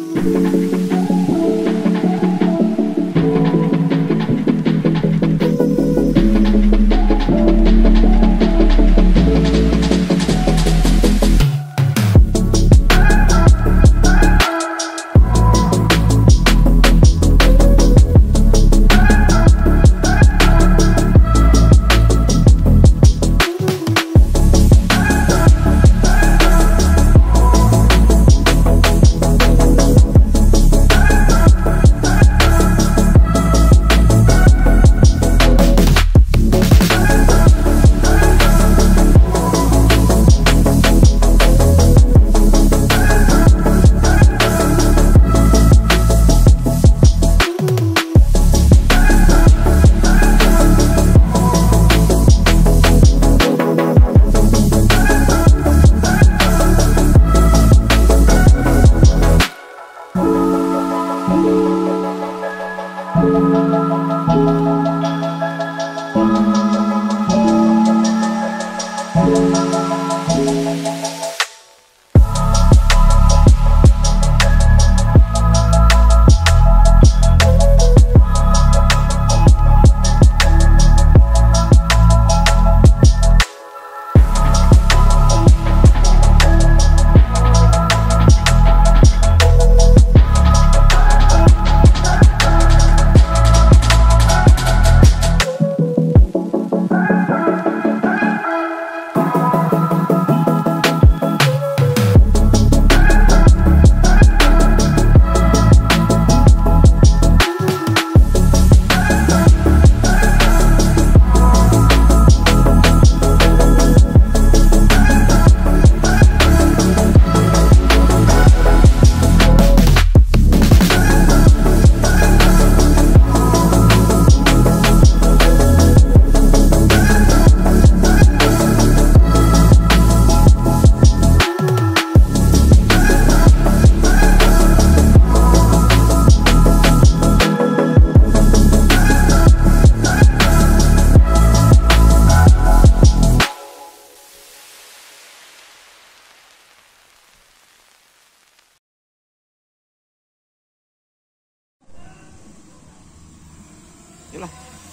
Yalah.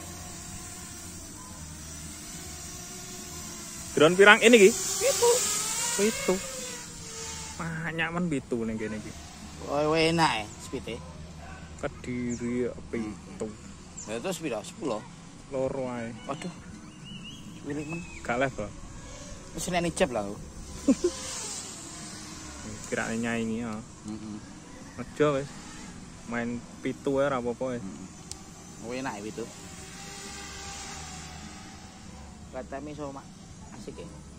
Drone pirang ini ki? Pitu. Banyak men pitu ning kene iki. Oh, enak ya spite. Kediri pitu. Ya terus pira? 10. Loro ae. Waduh. Wilik men. Gak level. Wis nek ijab lah. Kirane nyaingi ya. Heeh. Aja wis. Main pitu ae ora apa-apa wis. Enak itu. Kata miso mak asik ya.